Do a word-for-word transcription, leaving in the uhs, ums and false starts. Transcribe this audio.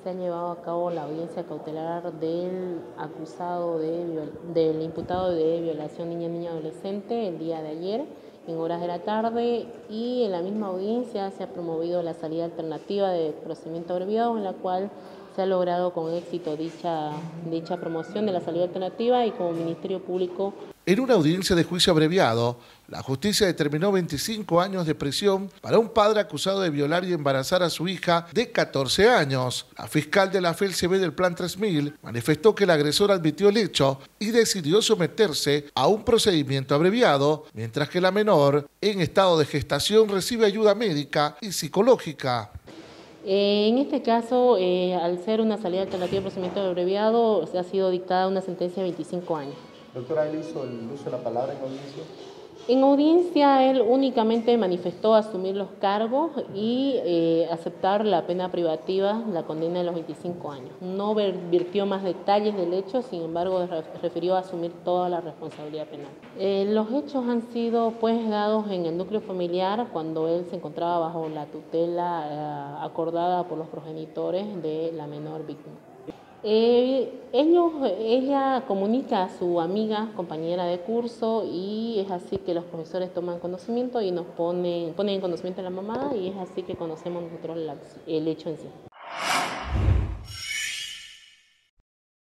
se ha llevado a cabo la audiencia cautelar del acusado de, del imputado de violación niña niña adolescente el día de ayer en horas de la tarde, y en la misma audiencia se ha promovido la salida alternativa de procedimiento abreviado, en la cual se ha logrado con éxito dicha, dicha promoción de la salida alternativa, y como Ministerio Público. En una audiencia de juicio abreviado, la justicia determinó veinticinco años de prisión para un padre acusado de violar y embarazar a su hija de catorce años. La fiscal de la F E L C B del Plan tres mil manifestó que el agresor admitió el hecho y decidió someterse a un procedimiento abreviado, mientras que la menor, en estado de gestación, recibe ayuda médica y psicológica. En este caso, eh, al ser una salida alternativa de procedimiento abreviado, se ha sido dictada una sentencia de veinticinco años. Doctora, ¿él hizo el uso de la palabra en audiencia? En audiencia, él únicamente manifestó asumir los cargos y eh, aceptar la pena privativa, la condena de los veinticinco años. No vertió más detalles del hecho, sin embargo, refirió a asumir toda la responsabilidad penal. Eh, los hechos han sido pues dados en el núcleo familiar cuando él se encontraba bajo la tutela eh, acordada por los progenitores de la menor víctima. Eh, ellos, ella comunica a su amiga, compañera de curso, y es así que los profesores toman conocimiento y nos ponen, ponen en conocimiento a la mamá, y es así que conocemos nosotros la, el hecho en sí.